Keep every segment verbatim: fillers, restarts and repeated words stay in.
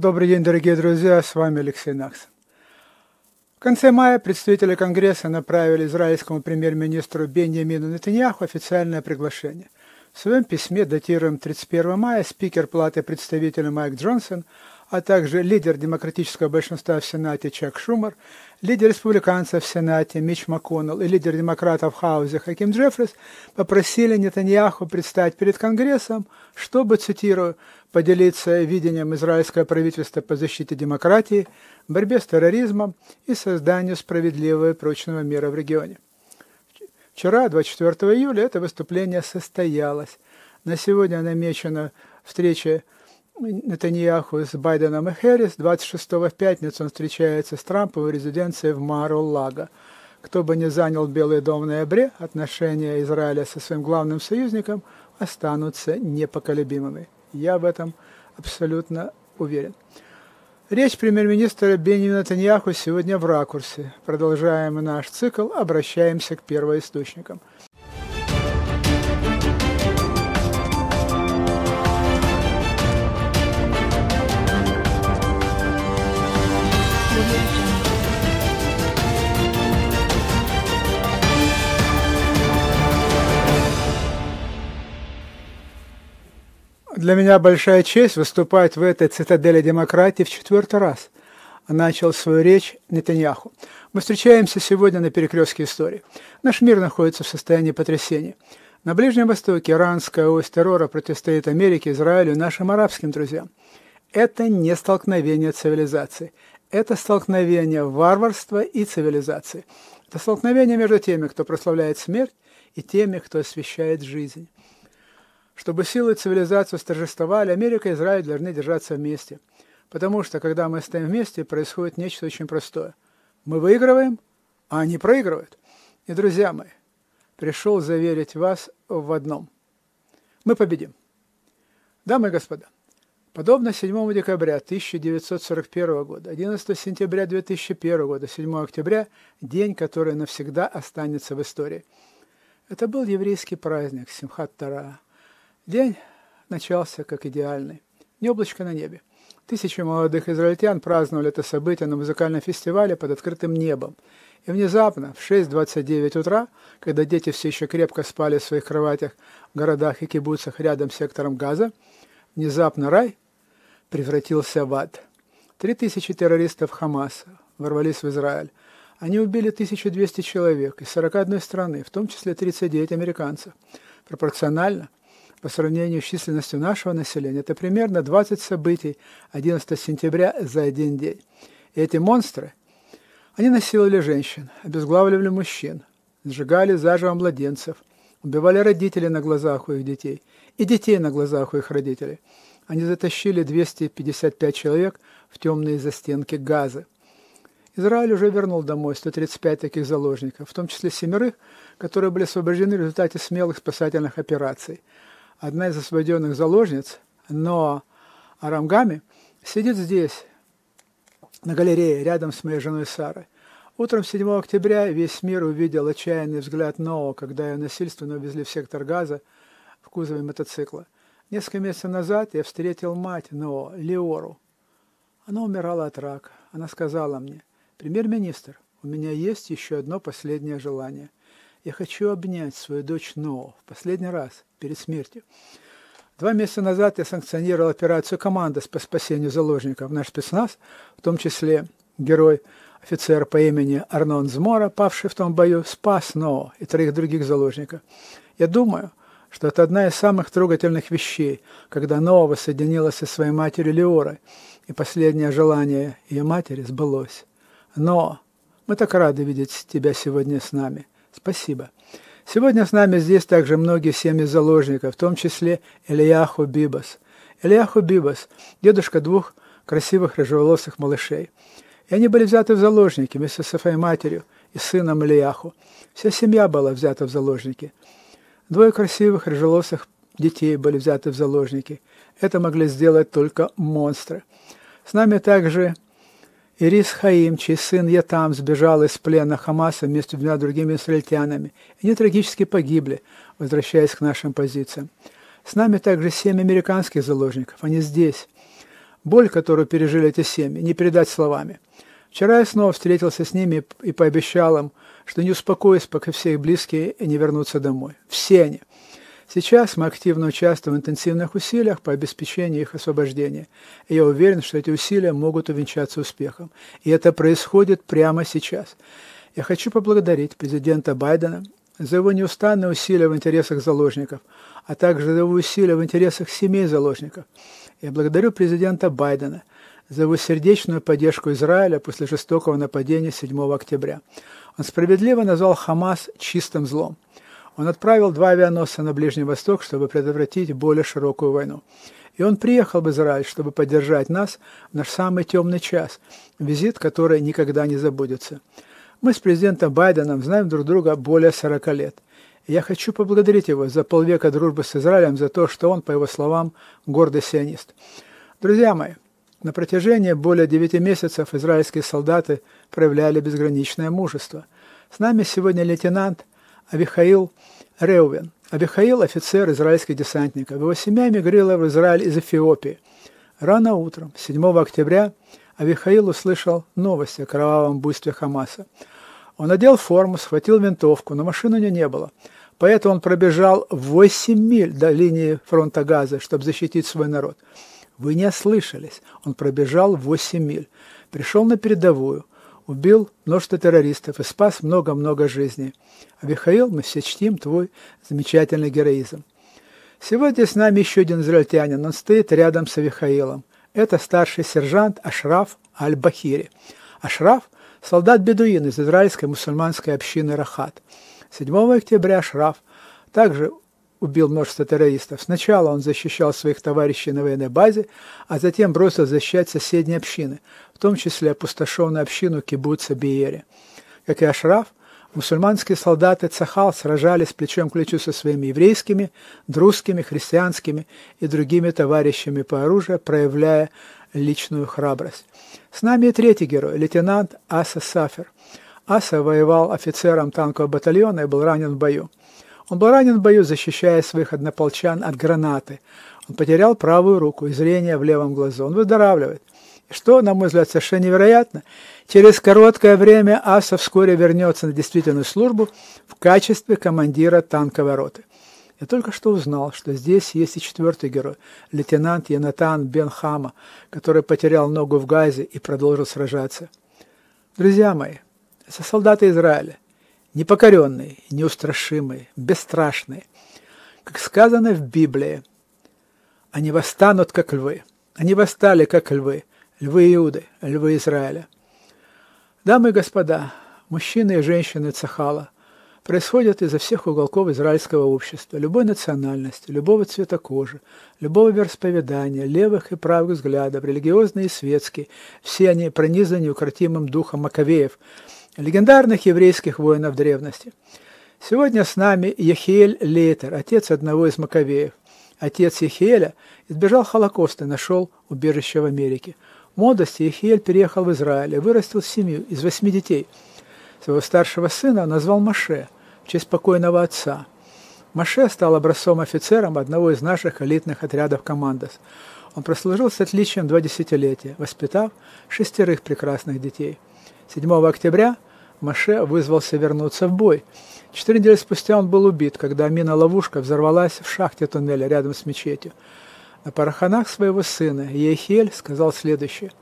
Добрый день, дорогие друзья, с вами Алексей Накс. В конце мая представители Конгресса направили израильскому премьер-министру Беньямину Нетаньяху официальное приглашение. В своем письме, датируемом тридцать первого мая, спикер Палаты представителей Майк Джонсон, а также лидер демократического большинства в Сенате Чак Шумер, лидер республиканцев в Сенате Мич МакКоннелл и лидер демократов в Хаузе Хаким Джеффрис попросили Нетаньяху предстать перед Конгрессом, чтобы, цитирую, поделиться видением израильского правительства по защите демократии, борьбе с терроризмом и созданию справедливого и прочного мира в регионе. Вчера, двадцать четвёртого июля, это выступление состоялось. На сегодня намечена встреча Нетаньяху с Байденом и Хэррис. двадцать шестого в пятницу он встречается с Трампом в резиденции в Мар-о-Лаго. Кто бы ни занял Белый дом в ноябре, отношения Израиля со своим главным союзником останутся непоколебимыми. Я в этом абсолютно уверен. Речь премьер-министра Беньямина Нетаньяху сегодня в ракурсе. Продолжаем наш цикл, обращаемся к первоисточникам. Для меня большая честь выступать в этой цитадели демократии в четвертый раз. Начал свою речь Нетаньяху. Мы встречаемся сегодня на перекрестке истории. Наш мир находится в состоянии потрясения. На Ближнем Востоке иранская ось террора противостоит Америке, Израилю и нашим арабским друзьям. Это не столкновение цивилизаций. Это столкновение варварства и цивилизации. Это столкновение между теми, кто прославляет смерть, и теми, кто освящает жизнь. Чтобы силы цивилизации восторжествовали, Америка и Израиль должны держаться вместе. Потому что, когда мы стоим вместе, происходит нечто очень простое. Мы выигрываем, а они проигрывают. И, друзья мои, пришел заверить вас в одном. Мы победим. Дамы и господа, подобно седьмого декабря тысяча девятьсот сорок первого года, одиннадцатого сентября две тысячи первого года, седьмого октября, день, который навсегда останется в истории. Это был еврейский праздник Симхат Тора. День начался как идеальный. Не облачко на небе. Тысячи молодых израильтян праздновали это событие на музыкальном фестивале под открытым небом. И внезапно, в шесть двадцать девять утра, когда дети все еще крепко спали в своих кроватях в городах и кибуцах рядом с сектором Газа, внезапно рай превратился в ад. Три тысячи террористов Хамаса ворвались в Израиль. Они убили тысячу двести человек из сорока одной страны, в том числе тридцать девять американцев. Пропорционально, по сравнению с численностью нашего населения, это примерно двадцать событий одиннадцатого сентября за один день. И эти монстры, они насиловали женщин, обезглавливали мужчин, сжигали заживо младенцев, убивали родителей на глазах у их детей и детей на глазах у их родителей. Они затащили двести пятьдесят пять человек в темные застенки Газы. Израиль уже вернул домой сто тридцать пять таких заложников, в том числе семерых, которые были освобождены в результате смелых спасательных операций. Одна из освобожденных заложниц, Ноа Арамгами, сидит здесь, на галерее, рядом с моей женой Сарой. Утром седьмого октября весь мир увидел отчаянный взгляд Ноа, когда ее насильственно увезли в сектор Газа в кузове мотоцикла. Несколько месяцев назад я встретил мать Ноа, Леору. Она умирала от рака. Она сказала мне: «Премьер-министр, у меня есть еще одно последнее желание. Я хочу обнять свою дочь Ноа в последний раз, перед смертью». Два месяца назад я санкционировал операцию «Команда» по спасению заложников. Наш спецназ, в том числе герой, офицер по имени Арнон Змора, павший в том бою, спас Ноа и троих других заложников. Я думаю, что это одна из самых трогательных вещей, когда Ноа воссоединилась со своей матерью Леорой, и последнее желание ее матери сбылось. Ноа, мы так рады видеть тебя сегодня с нами. Спасибо. Сегодня с нами здесь также многие семьи заложников, в том числе Элияху Бибас. Элияху Бибас – дедушка двух красивых рыжеволосых малышей. И они были взяты в заложники вместе со своей матерью и сыном Элияху. Вся семья была взята в заложники. Двое красивых рыжеволосых детей были взяты в заложники. Это могли сделать только монстры. С нами также Ирис Хаим, чей сын Ятам сбежал из плена Хамаса вместе с двумя другими израильтянами. Они трагически погибли, возвращаясь к нашим позициям. С нами также семь американских заложников. Они здесь. Боль, которую пережили эти семьи, не передать словами. Вчера я снова встретился с ними и пообещал им, что не успокоюсь, пока все их близкие не вернутся домой. Все они. Сейчас мы активно участвуем в интенсивных усилиях по обеспечению их освобождения. И я уверен, что эти усилия могут увенчаться успехом. И это происходит прямо сейчас. Я хочу поблагодарить президента Байдена за его неустанные усилия в интересах заложников, а также за его усилия в интересах семей заложников. Я благодарю президента Байдена за его сердечную поддержку Израиля после жестокого нападения седьмого октября. Он справедливо назвал Хамас чистым злом. Он отправил два авианосца на Ближний Восток, чтобы предотвратить более широкую войну. И он приехал в Израиль, чтобы поддержать нас в наш самый темный час, визит, который никогда не забудется. Мы с президентом Байденом знаем друг друга более сорока лет. И я хочу поблагодарить его за полвека дружбы с Израилем, за то, что он, по его словам, гордый сионист. Друзья мои, на протяжении более девяти месяцев израильские солдаты проявляли безграничное мужество. С нами сегодня лейтенант Авихаил Реувен. Авихаил – офицер израильских десантников. Его семья эмигрировала в Израиль из Эфиопии. Рано утром, седьмого октября, Авихаил услышал новости о кровавом буйстве Хамаса. Он надел форму, схватил винтовку, но машины у него не было. Поэтому он пробежал восемь миль до линии фронта Газа, чтобы защитить свой народ. Вы не ослышались. Он пробежал восемь миль. Пришел на передовую, убил множество террористов и спас много-много жизней. Авихаил, мы все чтим твой замечательный героизм. Сегодня с нами еще один израильтянин. Он стоит рядом с Авихаилом. Это старший сержант Ашраф Аль-Бахири. Ашраф – солдат-бедуин из израильской мусульманской общины Рахат. седьмого октября Ашраф также убил множество террористов. Сначала он защищал своих товарищей на военной базе, а затем бросил защищать соседние общины, в том числе опустошенную общину кибуца Биери. Как и Ашраф, мусульманские солдаты Цахал сражались плечом к плечу со своими еврейскими, друзскими, христианскими и другими товарищами по оружию, проявляя личную храбрость. С нами и третий герой, лейтенант Аса Сафер. Аса воевал офицером танкового батальона и был ранен в бою. Он был ранен в бою, защищая своих однополчан от гранаты. Он потерял правую руку и зрение в левом глазу. Он выздоравливает. И что, на мой взгляд, совершенно невероятно, через короткое время Аса вскоре вернется на действительную службу в качестве командира танковой роты. Я только что узнал, что здесь есть и четвертый герой, лейтенант Йонатан бен Хама, который потерял ногу в Газе и продолжил сражаться. Друзья мои, это солдаты Израиля, непокоренные, неустрашимые, бесстрашные. Как сказано в Библии, они восстанут, как львы. Они восстали, как львы, львы Иуды, львы Израиля. Дамы и господа, мужчины и женщины Цахала, происходят изо всех уголков израильского общества, любой национальности, любого цвета кожи, любого вероисповедания, левых и правых взглядов, религиозные и светские, все они пронизаны неукротимым духом Маковеев, легендарных еврейских воинов древности. Сегодня с нами Яхиэль Лейтер, отец одного из Маковеев. Отец Яхиэля избежал Холокоста и нашел убежище в Америке. В молодости Яхиэль переехал в Израиль и вырастил семью из восьми детей. Своего старшего сына он назвал Моше в честь покойного отца. Моше стал образцом-офицером одного из наших элитных отрядов «Командос». Он прослужил с отличием два десятилетия, воспитав шестерых прекрасных детей. седьмого октября Моше вызвался вернуться в бой. Четыре недели спустя он был убит, когда мина-ловушка взорвалась в шахте туннеля рядом с мечетью. На параханах своего сына Иехиэль сказал следующее.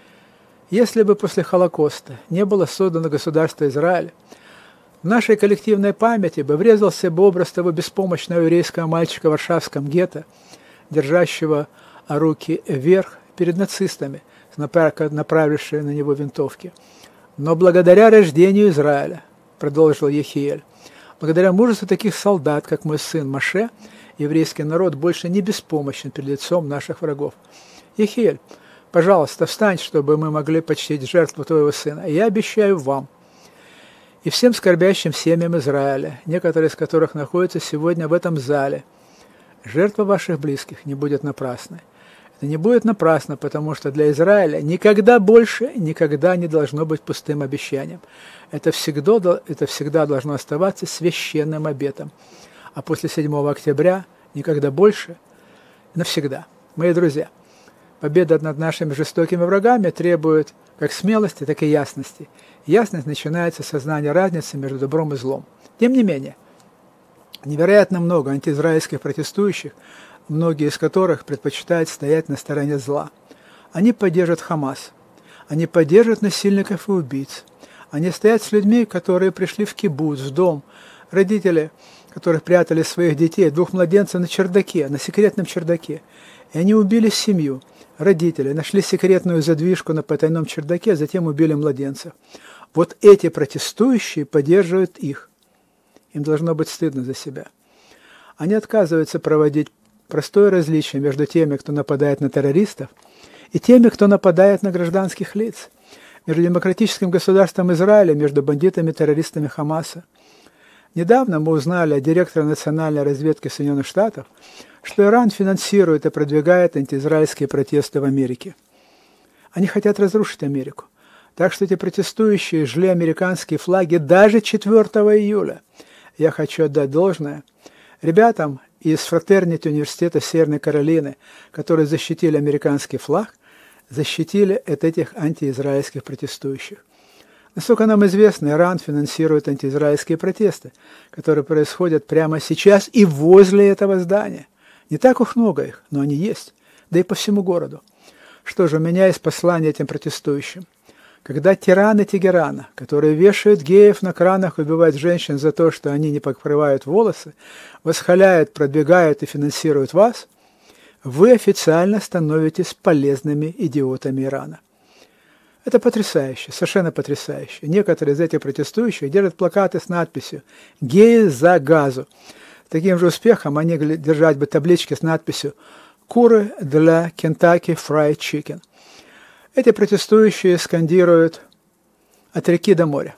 «Если бы после Холокоста не было создано государство Израиль, в нашей коллективной памяти бы врезался бы образ того беспомощного еврейского мальчика в варшавском гетто, держащего руки вверх перед нацистами, направившими на него винтовки. Но благодаря рождению Израиля, продолжил Яхиэль, благодаря мужеству таких солдат, как мой сын Моше, еврейский народ больше не беспомощен перед лицом наших врагов. Яхиэль, пожалуйста, встань, чтобы мы могли почтить жертву твоего сына. И я обещаю вам и всем скорбящим семьям Израиля, некоторые из которых находятся сегодня в этом зале, жертва ваших близких не будет напрасной. Это не будет напрасно, потому что для Израиля никогда больше, никогда не должно быть пустым обещанием. Это всегда, это всегда должно оставаться священным обетом. А после седьмого октября никогда больше, навсегда. Мои друзья, Победа над нашими жестокими врагами требует как смелости, так и ясности. Ясность начинается с сознания разницы между добром и злом. Тем не менее, невероятно много антиизраильских протестующих, многие из которых предпочитают стоять на стороне зла. Они поддержат Хамас, они поддержат насильников и убийц, они стоят с людьми, которые пришли в кибуц, в дом, родители, которых прятали своих детей, двух младенцев на чердаке, на секретном чердаке, и они убили семью, родителей, нашли секретную задвижку на потайном чердаке, а затем убили младенцев. Вот эти протестующие поддерживают их. Им должно быть стыдно за себя. Они отказываются проводить простое различие между теми, кто нападает на террористов, и теми, кто нападает на гражданских лиц, между демократическим государством Израиля, между бандитами-террористами Хамаса. Недавно мы узнали от директора национальной разведки Соединенных Штатов, что Иран финансирует и продвигает антиизраильские протесты в Америке. Они хотят разрушить Америку. Так что эти протестующие жгли американские флаги даже четвёртого июля. Я хочу отдать должное ребятам из фратернити университета Северной Каролины, которые защитили американский флаг, защитили от этих антиизраильских протестующих. Насколько нам известно, Иран финансирует антиизраильские протесты, которые происходят прямо сейчас и возле этого здания. Не так уж много их, но они есть, да и по всему городу. Что же, у меня есть послание этим протестующим. Когда тираны Тегерана, которые вешают геев на кранах, убивают женщин за то, что они не покрывают волосы, восхваляют, продвигают и финансируют вас, вы официально становитесь полезными идиотами Ирана. Это потрясающе, совершенно потрясающе. Некоторые из этих протестующих держат плакаты с надписью «Геи за газу». Таким же успехом они держать бы таблички с надписью «Куры для Kentucky Fried Chicken». Эти протестующие скандируют «от реки до моря».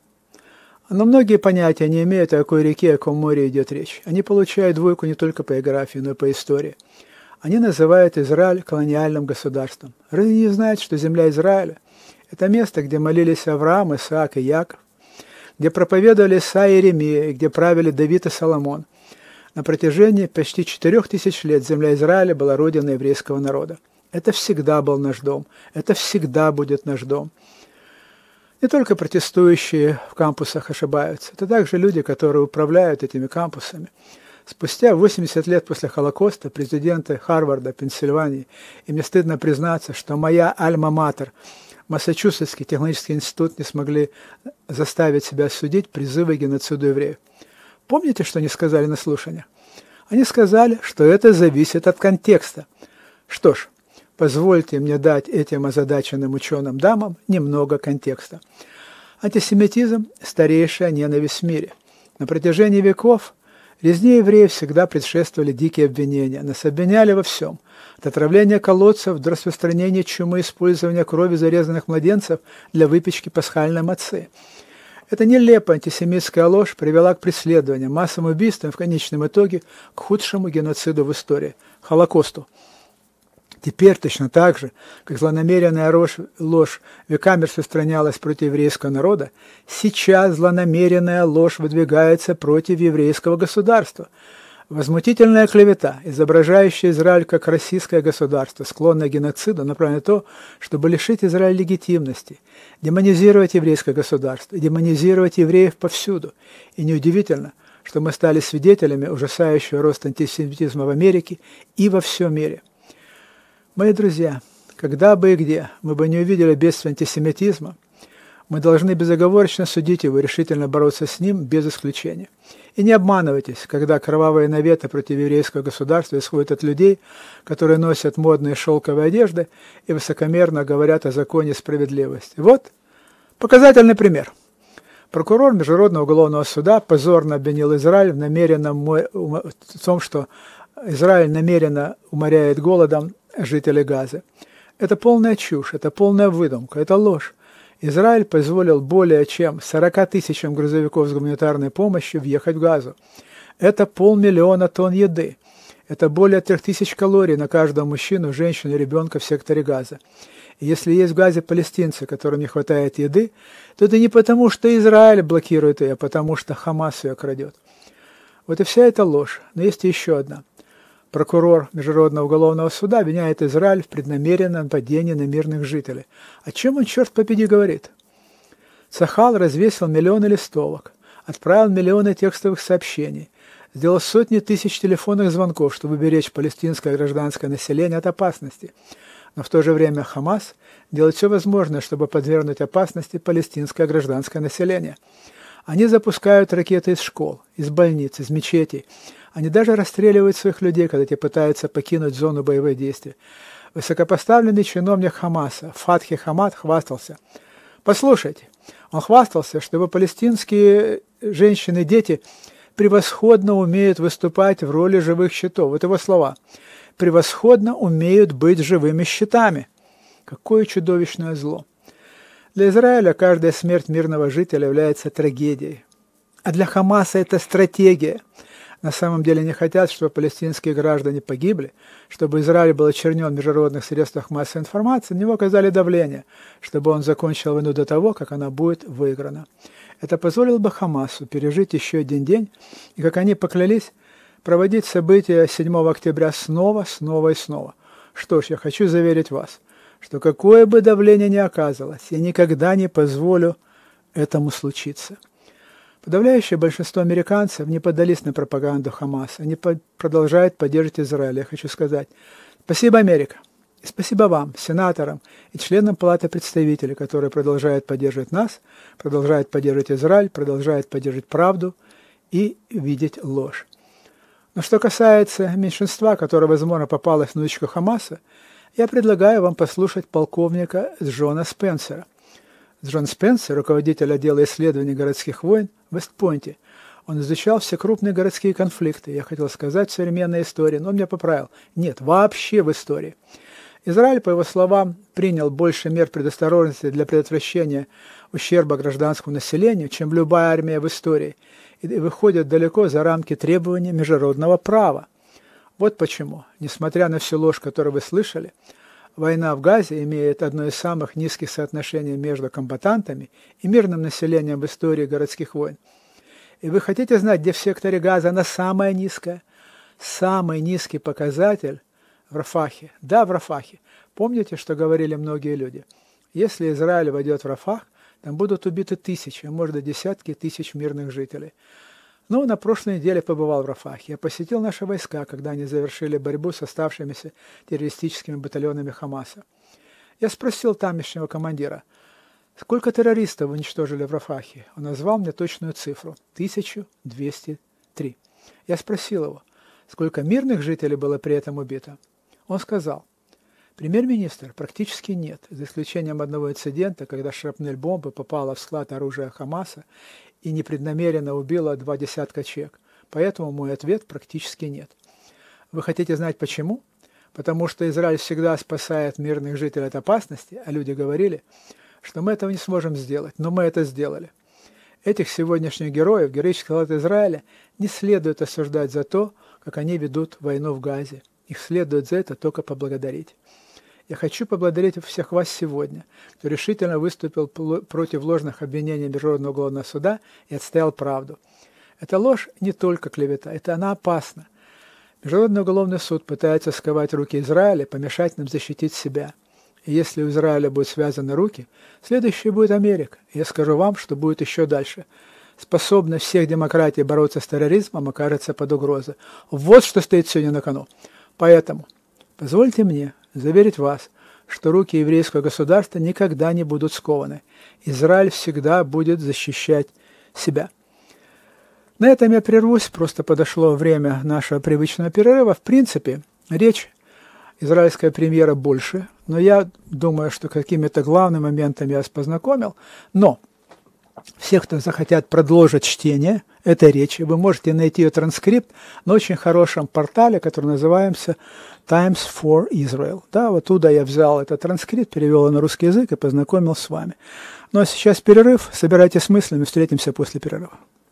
Но многие понятия не имеют, о какой реке, о каком море идет речь. Они получают двойку не только по географии, но и по истории. Они называют Израиль колониальным государством. Разве не знают, что земля Израиля – это место, где молились Авраам, Исаак и Яков, где проповедовали Исаия и Иеремия, и где правили Давид и Соломон. На протяжении почти четырех тысяч лет земля Израиля была родиной еврейского народа. Это всегда был наш дом. Это всегда будет наш дом. Не только протестующие в кампусах ошибаются. Это также люди, которые управляют этими кампусами. Спустя восемьдесят лет после Холокоста президенты Харварда, Пенсильвании, и мне стыдно признаться, что моя альма-матер, Массачусетский технологический институт, не смогли заставить себя судить призывы к геноциду евреев. Помните, что они сказали на слушаниях? Они сказали, что это зависит от контекста. Что ж, позвольте мне дать этим озадаченным ученым дамам немного контекста. Антисемитизм – старейшая ненависть в мире. На протяжении веков резне евреев всегда предшествовали дикие обвинения. Нас обвиняли во всем. От отравления колодцев до распространения чумы, использования крови зарезанных младенцев для выпечки пасхальной мацы. Эта нелепая антисемитская ложь привела к преследованиям, массовым убийствам, в конечном итоге к худшему геноциду в истории – Холокосту. Теперь точно так же, как злонамеренная ложь, ложь веками распространялась против еврейского народа, сейчас злонамеренная ложь выдвигается против еврейского государства. Возмутительная клевета, изображающая Израиль как российское государство, склонное к геноциду, направлена на то, чтобы лишить Израиля легитимности, демонизировать еврейское государство, демонизировать евреев повсюду. И неудивительно, что мы стали свидетелями ужасающего роста антисемитизма в Америке и во всем мире. Мои друзья, когда бы и где мы бы не увидели бедствие антисемитизма, мы должны безоговорочно судить его и решительно бороться с ним без исключения. И не обманывайтесь, когда кровавые наветы против еврейского государства исходят от людей, которые носят модные шелковые одежды и высокомерно говорят о законе и справедливости. Вот показательный пример. Прокурор Международного уголовного суда позорно обвинил Израиль в, намеренном, в том, что Израиль намеренно уморяет голодом жителей Газы. Это полная чушь, это полная выдумка, это ложь. Израиль позволил более чем сорока тысячам грузовиков с гуманитарной помощью въехать в Газу. Это полмиллиона тонн еды. Это более трех тысяч калорий на каждого мужчину, женщину и ребенка в секторе Газа. И если есть в Газе палестинцы, которым не хватает еды, то это не потому, что Израиль блокирует ее, а потому что Хамас ее крадет. Вот и вся эта ложь. Но есть еще одна. Прокурор Международного уголовного суда обвиняет Израиль в преднамеренном нападении на мирных жителей. О чем он, черт побери, говорит? Цахал развесил миллионы листовок, отправил миллионы текстовых сообщений, сделал сотни тысяч телефонных звонков, чтобы беречь палестинское гражданское население от опасности. Но в то же время Хамас делает все возможное, чтобы подвергнуть опасности палестинское гражданское население. Они запускают ракеты из школ, из больниц, из мечетей. Они даже расстреливают своих людей, когда те пытаются покинуть зону боевых действий. Высокопоставленный чиновник Хамаса, Фатхи Хамад, хвастался. Послушайте, он хвастался, что его палестинские женщины и дети превосходно умеют выступать в роли живых щитов. Вот его слова. Превосходно умеют быть живыми щитами. Какое чудовищное зло. Для Израиля каждая смерть мирного жителя является трагедией. А для Хамаса это стратегия. На самом деле не хотят, чтобы палестинские граждане погибли, чтобы Израиль был очернен в международных средствах массовой информации, на него оказали давление, чтобы он закончил войну до того, как она будет выиграна. Это позволило бы Хамасу пережить еще один день, и, как они поклялись, проводить события седьмого октября снова, снова и снова. Что ж, я хочу заверить вас, что какое бы давление ни оказывалось, я никогда не позволю этому случиться. Подавляющее большинство американцев не поддались на пропаганду Хамаса. Они по- продолжают поддерживать Израиль. Я хочу сказать спасибо, Америка. И спасибо вам, сенаторам и членам Палаты представителей, которые продолжают поддерживать нас, продолжают поддерживать Израиль, продолжают поддерживать правду и видеть ложь. Но что касается меньшинства, которое, возможно, попалось в удочку Хамаса, я предлагаю вам послушать полковника Джона Спенсера. Джон Спенсер, руководитель отдела исследований городских войн в Вестпойнте. Он изучал все крупные городские конфликты. Я хотел сказать в современной истории, но он меня поправил. Нет, вообще в истории. Израиль, по его словам, принял больше мер предосторожности для предотвращения ущерба гражданскому населению, чем любая армия в истории, и выходит далеко за рамки требований международного права. Вот почему, несмотря на всю ложь, которую вы слышали, война в Газе имеет одно из самых низких соотношений между комбатантами и мирным населением в истории городских войн. И вы хотите знать, где в секторе Газа она самая низкая? Самый низкий показатель в Рафахе. Да, в Рафахе. Помните, что говорили многие люди? Если Израиль войдет в Рафах, там будут убиты тысячи, а может и десятки тысяч мирных жителей. Ну, на прошлой неделе побывал в Рафахе. Я посетил наши войска, когда они завершили борьбу с оставшимися террористическими батальонами Хамаса. Я спросил тамошнего командира, сколько террористов уничтожили в Рафахе. Он назвал мне точную цифру – тысяча двести три. Я спросил его, сколько мирных жителей было при этом убито. Он сказал, премьер-министр, практически нет, за исключением одного инцидента, когда шрапнель бомбы попала в склад оружия Хамаса и непреднамеренно убила два десятка человек. Поэтому мой ответ практически нет. Вы хотите знать почему? Потому что Израиль всегда спасает мирных жителей от опасности, а люди говорили, что мы этого не сможем сделать, но мы это сделали. Этих сегодняшних героев, героических солдат Израиля, не следует осуждать за то, как они ведут войну в Газе. Их следует за это только поблагодарить. Я хочу поблагодарить всех вас сегодня, кто решительно выступил против ложных обвинений Международного уголовного суда и отстоял правду. Эта ложь не только клевета, это она опасна. Международный уголовный суд пытается сковать руки Израиля, помешать нам защитить себя. И если у Израиля будут связаны руки, следующей будет Америка. И я скажу вам, что будет еще дальше. Способность всех демократий бороться с терроризмом окажется под угрозой. Вот что стоит сегодня на кону. Поэтому позвольте мне заверить вас, что руки еврейского государства никогда не будут скованы. Израиль всегда будет защищать себя. На этом я прервусь, просто подошло время нашего привычного перерыва. В принципе, речь израильская премьера больше, но я думаю, что какими-то главными моментами я вас познакомил. Но все, кто захотят продолжить чтение этой речи, вы можете найти ее транскрипт на очень хорошем портале, который называется Times for Israel. Да, вот оттуда я взял этот транскрипт, перевел его на русский язык и познакомил с вами. Ну а сейчас перерыв, собирайтесь с мыслями, встретимся после перерыва.